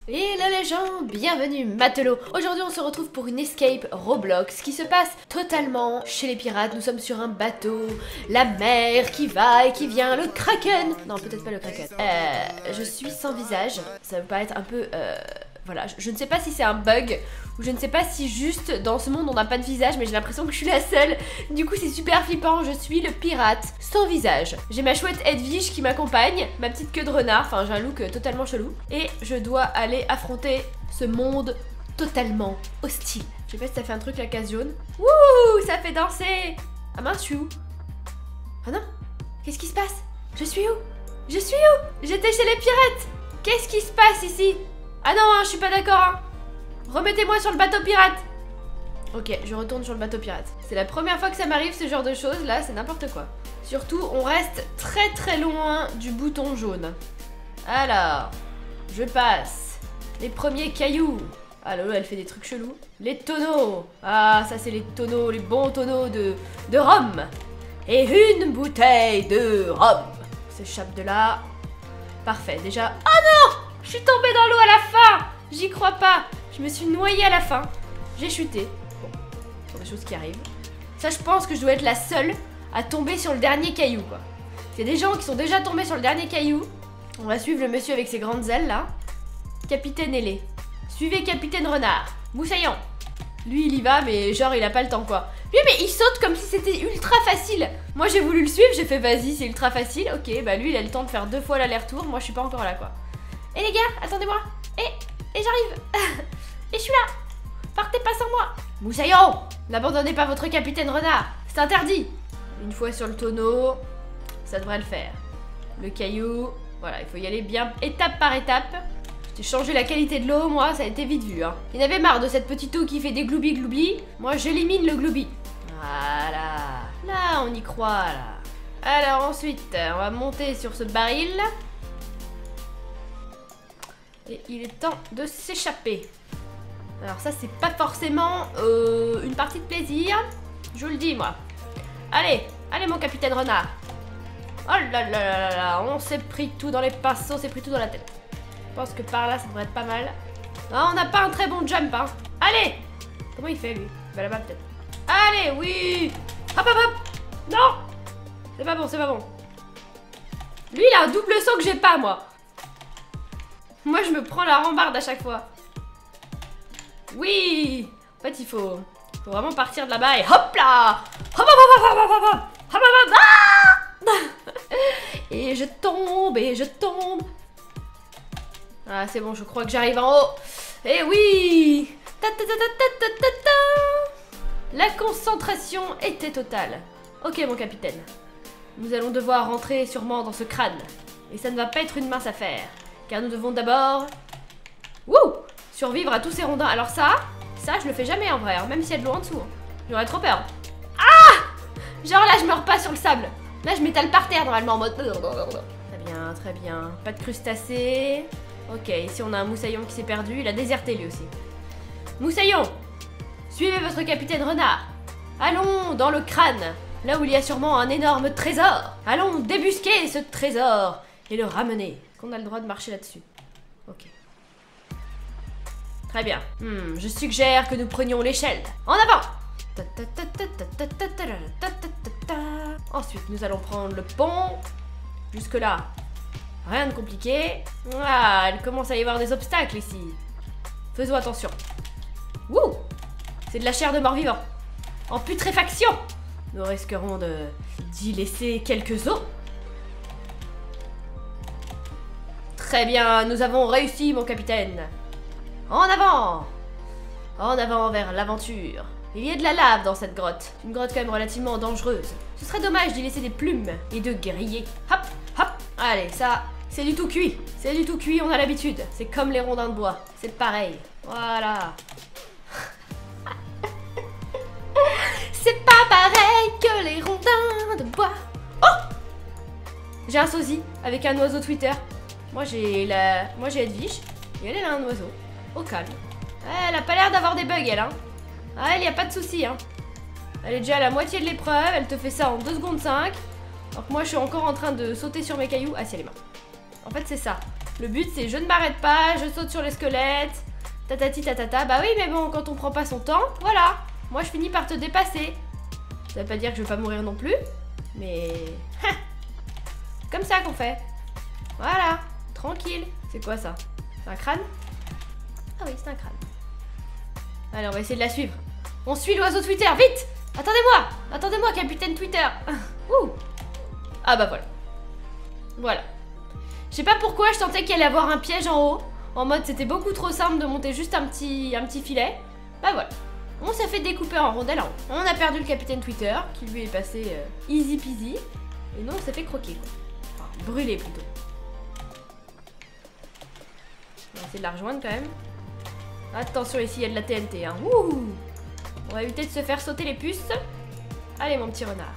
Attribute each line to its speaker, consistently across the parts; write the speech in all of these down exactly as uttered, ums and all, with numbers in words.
Speaker 1: Hello les gens, bienvenue Matelot. Aujourd'hui on se retrouve pour une escape Roblox qui se passe totalement chez les pirates. Nous sommes sur un bateau, la mer qui va et qui vient, le Kraken. Non, peut-être pas le Kraken. Euh, je suis sans visage, ça me paraît être un peu... Euh... Voilà, je, je ne sais pas si c'est un bug ou je ne sais pas si juste dans ce monde on n'a pas de visage, mais j'ai l'impression que je suis la seule. Du coup c'est super flippant, je suis le pirate sans visage. J'ai ma chouette Edwige qui m'accompagne, ma petite queue de renard, enfin j'ai un look totalement chelou. Et je dois aller affronter ce monde totalement hostile. Je sais pas si ça fait un truc la case jaune. Wouh, ça fait danser. Ah mince, je suis où? Ah non, qu'est-ce qui se passe? Je suis où? Je suis où? J'étais chez les pirates. Qu'est-ce qui se passe ici? Ah non, hein, je suis pas d'accord, hein. Remettez-moi sur le bateau pirate. Ok, je retourne sur le bateau pirate. C'est la première fois que ça m'arrive ce genre de choses, là, c'est n'importe quoi. Surtout, on reste très très loin du bouton jaune. Alors, je passe. Les premiers cailloux. Ah là là, elle fait des trucs chelous. Les tonneaux. Ah, ça c'est les tonneaux, les bons tonneaux de, de rhum. Et une bouteille de rhum. On s'échappe de là. Parfait, déjà... Oh non! Je suis tombée dans l'eau à la fin. J'y crois pas. Je me suis noyée à la fin. J'ai chuté. Bon, ce sont des choses qui arrivent. Ça, je pense que je dois être la seule à tomber sur le dernier caillou, quoi. Il y a des gens qui sont déjà tombés sur le dernier caillou. On va suivre le monsieur avec ses grandes ailes, là. Capitaine Ailé. Suivez Capitaine Renard. Moussaillon. Lui, il y va, mais genre, il a pas le temps, quoi. Lui, mais il saute comme si c'était ultra facile. Moi, j'ai voulu le suivre. J'ai fait, vas-y, c'est ultra facile. Ok, bah lui, il a le temps de faire deux fois l'aller-retour. Moi, je suis pas encore là, quoi. Et les gars, attendez-moi. Et, et j'arrive. Et je suis là. Partez pas sans moi. Moussaillon, n'abandonnez pas votre capitaine renard. C'est interdit. Une fois sur le tonneau, ça devrait le faire. Le caillou, voilà, il faut y aller bien étape par étape. J'ai changé la qualité de l'eau, moi, ça a été vite vu. Hein. Il y en avait marre de cette petite eau qui fait des gloubi gloubi. Moi, j'élimine le gloubi. Voilà. Là, on y croit, là. Alors ensuite, on va monter sur ce baril. Et il est temps de s'échapper. Alors ça, c'est pas forcément euh, une partie de plaisir. Je vous le dis, moi. Allez, allez mon capitaine renard. Oh là là là là, on s'est pris tout dans les pinceaux, on s'est pris tout dans la tête. Je pense que par là, ça devrait être pas mal. Ah, on n'a pas un très bon jump, hein. Allez. Comment il fait, lui? Bah là-bas, peut-être. Allez, oui. Hop, hop, hop. Non. C'est pas bon, c'est pas bon. Lui, il a un double saut que j'ai pas, moi. Moi, je me prends la rambarde à chaque fois. Oui. En fait, il faut, faut vraiment partir de là-bas et hop là. Hop, hop, hop, hop, hop, hop, hop, hop, hop, hop. Ah. Et je tombe, et je tombe. Ah, c'est bon, je crois que j'arrive en haut. Et oui. Ta, ta, ta, ta, ta, ta, ta. La concentration était totale. Ok, mon capitaine. Nous allons devoir rentrer sûrement dans ce crâne. Et ça ne va pas être une mince affaire. Car nous devons d'abord... Wouh, survivre à tous ces rondins. Alors ça, ça je le fais jamais en vrai, hein, même s'il y a de l'eau en dessous. Hein. J'aurais trop peur. Ah! Genre là je meurs pas sur le sable. Là je m'étale par terre normalement en mode... Très bien, très bien. Pas de crustacés. Ok, ici on a un moussaillon qui s'est perdu. Il a déserté lui aussi. Moussaillon, suivez votre capitaine renard. Allons dans le crâne, là où il y a sûrement un énorme trésor. Allons débusquer ce trésor et le ramener. On a le droit de marcher là-dessus. Ok. Très bien. Hmm, je suggère que nous prenions l'échelle. En avant. Ensuite, nous allons prendre le pont. Jusque-là, rien de compliqué. Ah, il commence à y avoir des obstacles ici. Faisons attention. Wouh! C'est de la chair de mort-vivant. En putréfaction. Nous risquerons de d'y laisser quelques os. Très bien, nous avons réussi, mon capitaine. En avant. En avant vers l'aventure. Il y a de la lave dans cette grotte. Une grotte quand même relativement dangereuse. Ce serait dommage d'y laisser des plumes et de griller. Hop, hop. Allez, ça, c'est du tout cuit. C'est du tout cuit, on a l'habitude. C'est comme les rondins de bois. C'est pareil. Voilà. C'est pas pareil que les rondins de bois. Oh! J'ai un sosie avec un oiseau Twitter. Moi j'ai la... Moi j'ai Edwige. Et elle, elle a un oiseau. Au calme. Elle a pas l'air d'avoir des bugs, elle, hein. Ah, elle, y a pas de souci, hein. Elle est déjà à la moitié de l'épreuve. Elle te fait ça en deux secondes cinq. Alors que moi, je suis encore en train de sauter sur mes cailloux. Ah, si, elle est morte. En fait, c'est ça. Le but c'est je ne m'arrête pas, je saute sur les squelettes, tatati tatata. Bah oui, mais bon, quand on prend pas son temps, voilà. Moi je finis par te dépasser. Ça veut pas dire que je vais pas mourir non plus, mais... Comme ça qu'on fait. Voilà, tranquille. C'est quoi ça? C'est un crâne? Ah oui, c'est un crâne. Allez, on va essayer de la suivre. On suit l'oiseau Twitter, vite! Attendez-moi! Attendez-moi, capitaine Twitter! Ouh! Ah bah voilà. Voilà. Je sais pas pourquoi je sentais qu'il allait avoir un piège en haut. En mode c'était beaucoup trop simple de monter juste un petit, un petit filet. Bah voilà. On s'est fait découper en rondelles en haut. On a perdu le capitaine Twitter, qui lui est passé euh, easy peasy. Et nous on s'est fait croquer quoi. Enfin, brûler plutôt. On va essayer de la rejoindre quand même. Attention ici, il y a de la T N T. Hein. Ouh. On va éviter de se faire sauter les puces. Allez mon petit renard.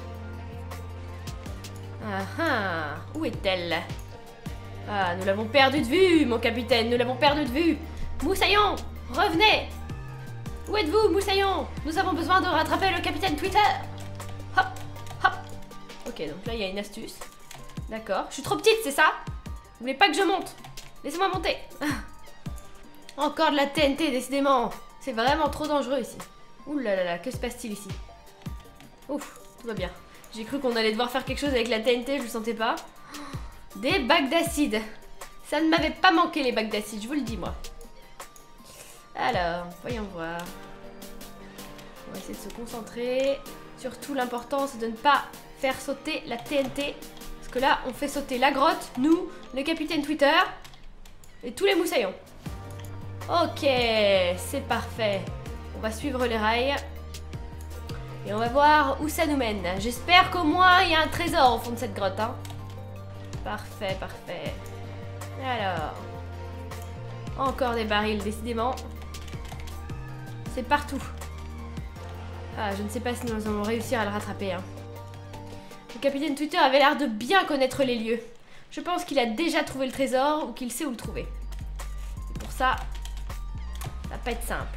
Speaker 1: Ah ah. Où est-elle? Ah, nous l'avons perdu de vue, mon capitaine. Nous l'avons perdu de vue. Moussaillon, revenez. Où êtes-vous, Moussaillon? Nous avons besoin de rattraper le capitaine Twitter. Hop, hop. Ok, donc là, il y a une astuce. D'accord. Je suis trop petite, c'est ça? Vous voulez pas que je monte? Laissez-moi monter. Encore de la T N T, décidément. C'est vraiment trop dangereux ici. Ouh là là là, que se passe-t-il ici? Ouf, tout va bien. J'ai cru qu'on allait devoir faire quelque chose avec la T N T, je le sentais pas. Des bacs d'acide. Ça ne m'avait pas manqué les bacs d'acide, je vous le dis moi. Alors, voyons voir. On va essayer de se concentrer. Surtout l'important c'est de ne pas faire sauter la T N T. Parce que là, on fait sauter la grotte, nous, le capitaine Twitter et tous les moussaillons. Ok, c'est parfait. On va suivre les rails. Et on va voir où ça nous mène. J'espère qu'au moins il y a un trésor au fond de cette grotte. Hein. Parfait, parfait. Alors. Encore des barils, décidément. C'est partout. Ah, je ne sais pas si nous allons réussir à le rattraper. Hein. Le capitaine Twitter avait l'air de bien connaître les lieux. Je pense qu'il a déjà trouvé le trésor ou qu'il sait où le trouver. Et pour ça, ça va pas être simple.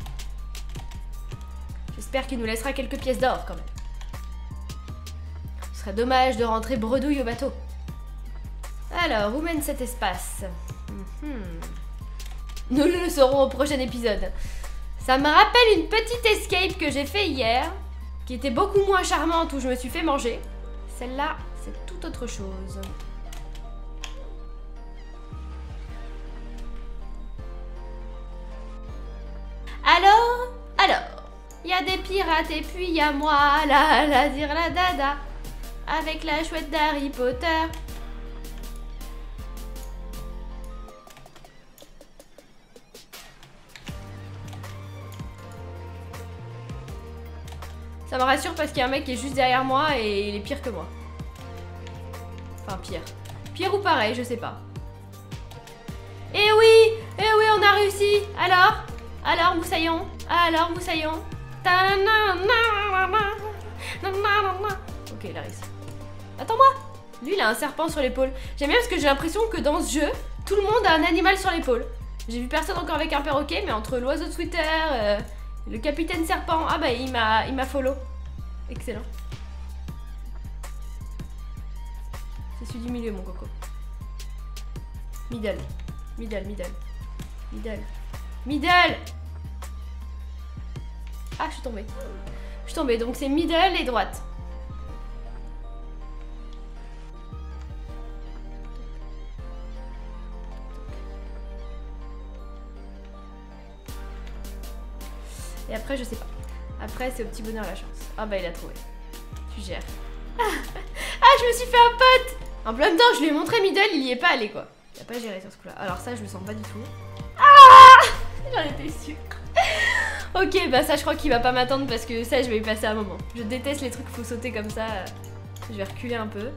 Speaker 1: J'espère qu'il nous laissera quelques pièces d'or quand même. Ce serait dommage de rentrer bredouille au bateau. Alors, où mène cet espace? mm-hmm. Nous le saurons au prochain épisode. Ça me rappelle une petite escape que j'ai fait hier, qui était beaucoup moins charmante, où je me suis fait manger. Celle-là, c'est tout autre chose. Alors, alors, il y a des pirates et puis il y a moi, la la dire la dada, avec la chouette d'Harry Potter. Ça me rassure parce qu'il y a un mec qui est juste derrière moi et il est pire que moi. Enfin pire. Pire ou pareil, je sais pas. Eh oui, eh oui, on a réussi. Alors, alors Moussaillon, alors Moussaillon. Ok, il a réussi. Attends-moi. Lui, il a un serpent sur l'épaule. J'aime bien parce que j'ai l'impression que dans ce jeu, tout le monde a un animal sur l'épaule. J'ai vu personne encore avec un perroquet, mais entre l'oiseau de Twitter, euh, le capitaine serpent, ah bah il m'a il m'a follow. Excellent. C'est celui du milieu, mon coco. Middle. Middle, middle. Middle. Middle. Ah, je suis tombée. Je suis tombée, donc c'est middle et droite. Et après, je sais pas. Après, c'est au petit bonheur la chance. Ah bah, il a trouvé. Tu gères. Ah, ah, je me suis fait un pote. En plein temps, je lui ai montré middle, il y est pas allé, quoi. Il a pas géré sur ce coup-là. Alors ça, je le sens pas du tout. Ah, j'en étais sûre. Ok, bah ça, je crois qu'il va pas m'attendre parce que ça, je vais y passer un moment. Je déteste les trucs, faut sauter comme ça. Je vais reculer un peu.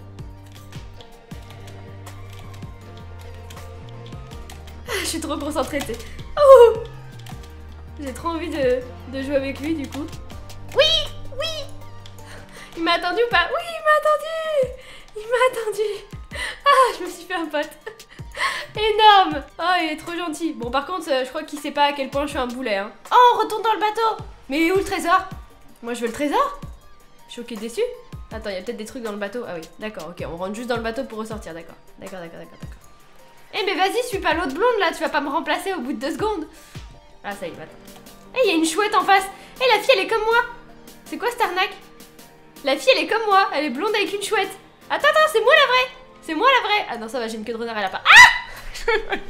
Speaker 1: Ah, je suis trop concentrée, tu sais. Oh, j'ai trop envie de, de jouer avec lui, du coup. Oui, oui. Il m'a attendu ou pas? Oui, il m'a attendu. Il m'a attendu. Ah, je me suis fait un pote. Énorme. Oh, il est trop gentil. Bon, par contre, je crois qu'il sait pas à quel point je suis un boulet. Hein. Oh, on retourne dans le bateau. Mais où le trésor? Moi, je veux le trésor. Choqué, déçu. Attends, il y a peut-être des trucs dans le bateau. Ah oui, d'accord, ok. On rentre juste dans le bateau pour ressortir, d'accord. D'accord, d'accord, d'accord, d'accord. Eh mais vas-y, suis pas l'autre blonde là, tu vas pas me remplacer au bout de deux secondes. Ah ça y est, attends. Eh, il y a une chouette en face. Eh, la fille elle est comme moi. C'est quoi cette arnaque? La fille elle est comme moi, elle est blonde avec une chouette. Attends, attends, c'est moi la vraie. C'est moi la vraie. Ah non, ça va, j'ai une queue de renard à lapin. Ah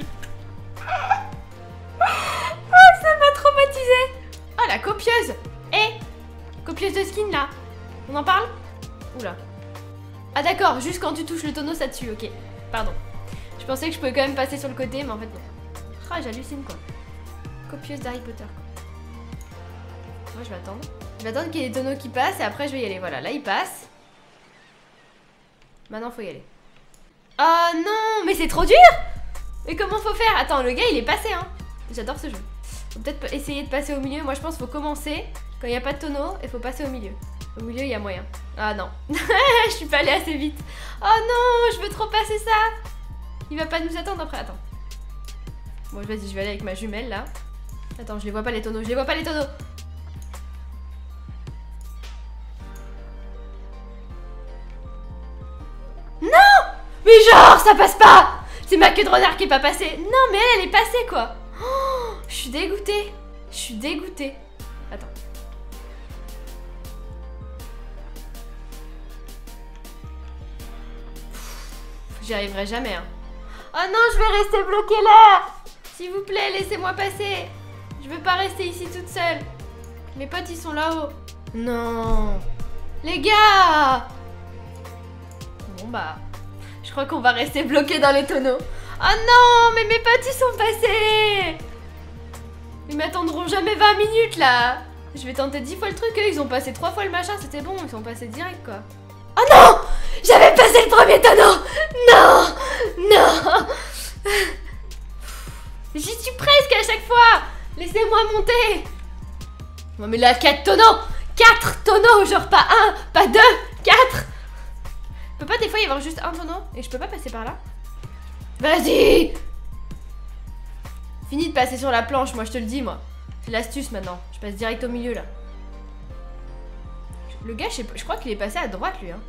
Speaker 1: oh, ça m'a traumatisé. Oh, la copieuse. Eh, copieuse de skin là. On en parle? Oula. Ah d'accord, juste quand tu touches le tonneau ça tue, ok. Pardon. Je pensais que je pouvais quand même passer sur le côté, mais en fait non. Ah, j'hallucine quoi. Copieuse d'Harry Potter quoi. Moi je vais attendre. Je vais attendre qu'il y ait des tonneaux qui passent et après je vais y aller. Voilà, là il passe. Maintenant faut y aller. Oh non, mais c'est trop dur. Mais comment faut faire? Attends, le gars il est passé hein. J'adore ce jeu. Faut peut-être essayer de passer au milieu. Moi je pense qu'il faut commencer quand il n'y a pas de tonneau et faut passer au milieu. Au milieu il y a moyen. Ah non. Je suis pas allée assez vite. Oh non, je veux trop passer ça. Il va pas nous attendre après. Attends. Bon vas-y, je vais aller avec ma jumelle là. Attends, je les vois pas les tonneaux. Je les vois pas les tonneaux. Non. Mais genre ça passe pas. C'est ma queue de renard qui est pas passée. Non mais elle, elle est passée quoi. Oh, je suis dégoûtée. Je suis dégoûtée. Attends. J'y arriverai jamais hein. Oh non, je vais rester bloquée là. S'il vous plaît, laissez-moi passer. Je veux pas rester ici toute seule. Mes potes ils sont là-haut. Non. Les gars. Bon bah, je crois qu'on va rester bloqués dans les tonneaux. Oh non, mais mes potes ils sont passés. Ils m'attendront jamais vingt minutes là. Je vais tenter dix fois le truc. Eux, ils ont passé trois fois le machin, c'était bon. Ils sont passés direct quoi. Oh non, j'avais passé le premier tonneau. Non, non. J'y suis presque à chaque fois. Laissez-moi monter. Non mais là, quatre tonneaux. Quatre tonneaux, genre pas un, pas deux, quatre. Peut pas des fois y avoir juste un tonneau et je peux pas passer par là? Vas-y. Fini de passer sur la planche, moi je te le dis moi. C'est l'astuce maintenant. Je passe direct au milieu là. Le gars, je, sais pas, je crois qu'il est passé à droite lui hein.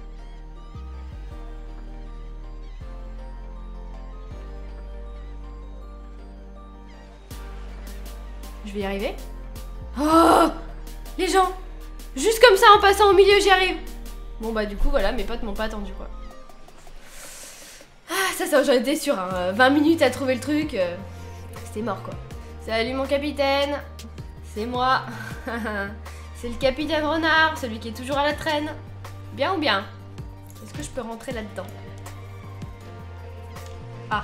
Speaker 1: Je vais y arriver. Oh, les gens. Juste comme ça en passant au milieu j'y arrive. Bon bah du coup voilà, mes potes m'ont pas attendu quoi. Ah ça ça j'en étais sûre hein. vingt minutes à trouver le truc. Euh, C'était mort quoi. Salut mon capitaine. C'est moi. C'est le capitaine renard, celui qui est toujours à la traîne. Bien ou bien? Est-ce que je peux rentrer là-dedans? Ah.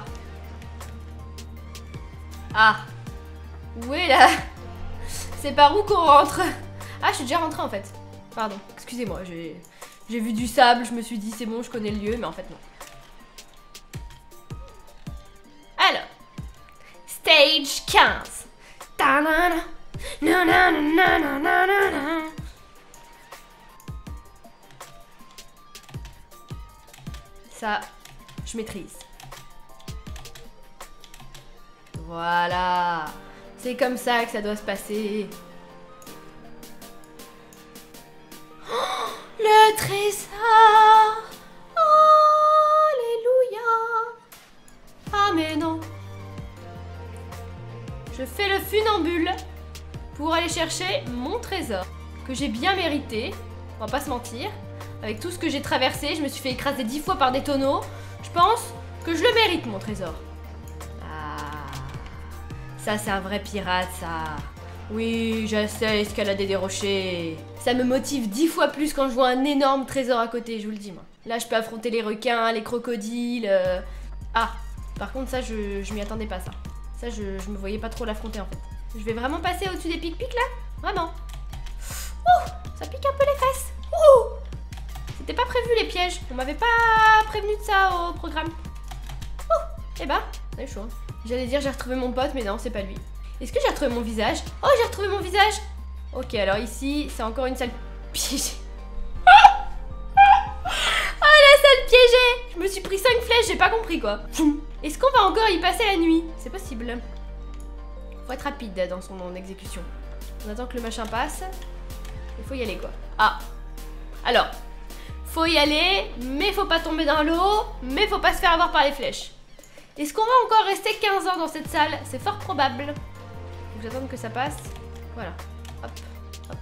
Speaker 1: Ah. Où est là? C'est par où qu'on rentre? Ah, je suis déjà rentrée en fait. Pardon, excusez-moi, j'ai j'ai vu du sable, je me suis dit c'est bon, je connais le lieu, mais en fait non. Alors, stage quinze. Ta-na-na. Na-na-na-na-na-na-na. Ça, je maîtrise. Voilà. C'est comme ça que ça doit se passer. Oh, le trésor. Alléluia. Ah mais non. Je fais le funambule pour aller chercher mon trésor que j'ai bien mérité. On va pas se mentir. Avec tout ce que j'ai traversé, je me suis fait écraser dix fois par des tonneaux. Je pense que je le mérite mon trésor. Ça, c'est un vrai pirate, ça. Oui, je sais escalader des rochers. Ça me motive dix fois plus quand je vois un énorme trésor à côté, je vous le dis, moi. Là, je peux affronter les requins, les crocodiles. Euh... Ah, par contre, ça, je, je m'y attendais pas, ça. Ça, je, je me voyais pas trop l'affronter, en fait. Je vais vraiment passer au-dessus des pics-pics, là? Vraiment. Ouh, ça pique un peu les fesses. Ouh. C'était pas prévu, les pièges. On m'avait pas prévenu de ça au programme. Ouh, eh ben, c'est chaud, hein. J'allais dire j'ai retrouvé mon pote, mais non, c'est pas lui. Est-ce que j'ai retrouvé mon visage? Oh, j'ai retrouvé mon visage. Ok, alors ici, c'est encore une salle piégée. Oh, la salle piégée. Je me suis pris cinq flèches, j'ai pas compris, quoi. Est-ce qu'on va encore y passer la nuit? C'est possible. Faut être rapide dans son exécution. On attend que le machin passe. Il faut y aller, quoi. Ah. Alors, faut y aller, mais faut pas tomber dans l'eau, mais faut pas se faire avoir par les flèches. Est-ce qu'on va encore rester quinze ans dans cette salle? C'est fort probable. Faut que j'attende que ça passe. Voilà. Hop, hop.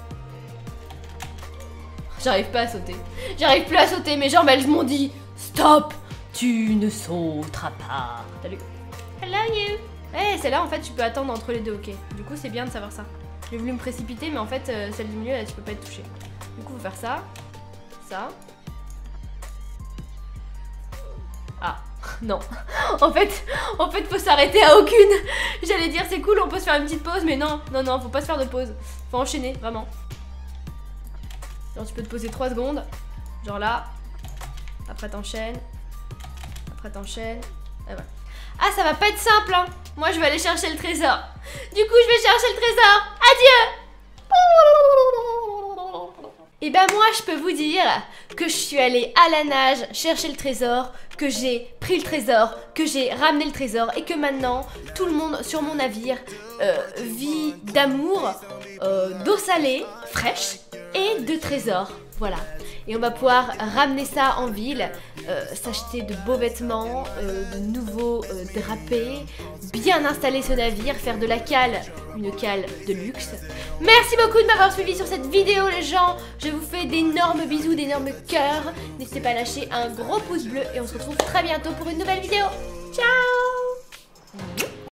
Speaker 1: J'arrive pas à sauter. J'arrive plus à sauter, mes jambes elles m'ont dit stop, tu ne sauteras pas. Salut. Hello you. Eh, hey, celle-là en fait tu peux attendre entre les deux, ok. Du coup c'est bien de savoir ça. J'ai voulu me précipiter, mais en fait euh, celle du milieu là tu peux pas être touchée. Du coup faut faire ça. Ça. Ah, non. En fait, en fait faut s'arrêter à aucune. J'allais dire c'est cool, on peut se faire une petite pause, mais non, non, non, faut pas se faire de pause. Faut enchaîner, vraiment. Genre tu peux te poser trois secondes, genre là, après t'enchaînes, après t'enchaînes, et voilà. Ah ça va pas être simple hein. Moi je vais aller chercher le trésor. Du coup je vais chercher le trésor. Adieu. Et ben moi je peux vous dire que je suis allée à la nage chercher le trésor, que j'ai pris le trésor, que j'ai ramené le trésor et que maintenant tout le monde sur mon navire euh, vit d'amour, euh, d'eau salée, fraîche et de trésors. Voilà. Et on va pouvoir ramener ça en ville, euh, s'acheter de beaux vêtements, euh, de nouveaux euh, drapés, bien installer ce navire, faire de la cale, une cale de luxe. Merci beaucoup de m'avoir suivi sur cette vidéo les gens. Je vous fais d'énormes bisous, d'énormes cœurs. N'hésitez pas à lâcher un gros pouce bleu et on se retrouve très bientôt pour une nouvelle vidéo. Ciao!